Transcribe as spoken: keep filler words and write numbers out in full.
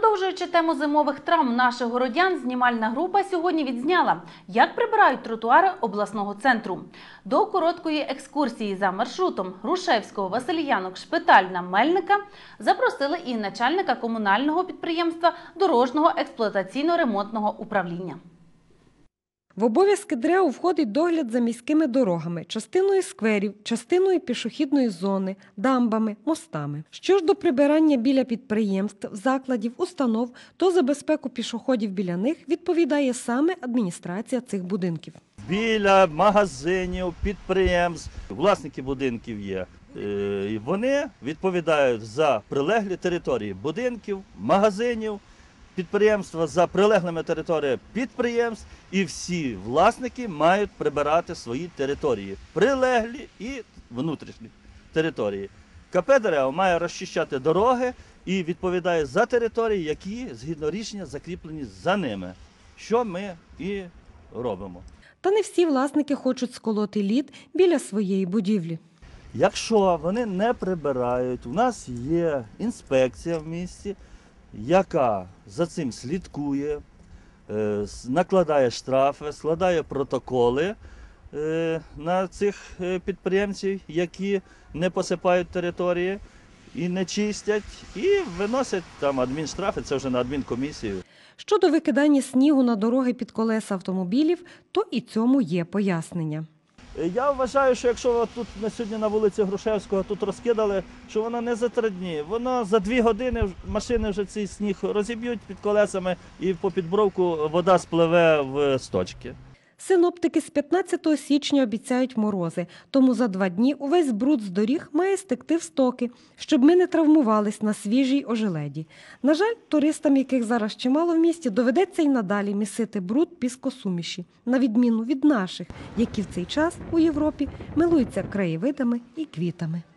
Продовжуючи тему зимових травм наших городян, знімальна група сьогодні відзняла, як прибирають тротуари обласного центру. До короткої екскурсії за маршрутом Грушевського, Васильянок, Шпитальна, Мельника запросили і начальника комунального підприємства Дорожнього експлуатаційно-ремонтного управління. В обов'язки ДРЕУ входить догляд за міськими дорогами, частиною скверів, частиною пішохідної зони, дамбами, мостами. Що ж до прибирання біля підприємств, закладів, установ, то за безпеку пішоходів біля них відповідає саме адміністрація цих будинків. Біля магазинів, підприємств, власники будинків є. Вони відповідають за прилеглі території будинків, магазинів, підприємства за прилеглими територіями підприємств, і всі власники мають прибирати свої території, прилеглі і внутрішні території. КП «ДРЕУ» має розчищати дороги і відповідає за території, які, згідно рішення, закріплені за ними, що ми і робимо. Та не всі власники хочуть сколоти лід біля своєї будівлі. Якщо вони не прибирають, у нас є інспекція в місті, яка за цим слідкує, накладає штрафи, складає протоколи на цих підприємців, які не посипають території і не чистять, і виносять там адмінштрафи, це вже на адмінкомісію. Щодо викидання снігу на дороги під колеса автомобілів, то і цьому є пояснення. Я вважаю, що якщо тут на сьогодні на вулиці Грушевського тут розкидали, що воно не за три дні, воно за дві години машини вже цей сніг розіб'ють під колесами і по підбровку вода спливе в сточки. Синоптики з п'ятнадцятого січня обіцяють морози, тому за два дні увесь бруд з доріг має стекти в стоки, щоб ми не травмувались на свіжій ожеледі. На жаль, туристам, яких зараз чимало в місті, доведеться й надалі місити бруд піскосуміші, на відміну від наших, які в цей час у Європі милуються краєвидами і квітами.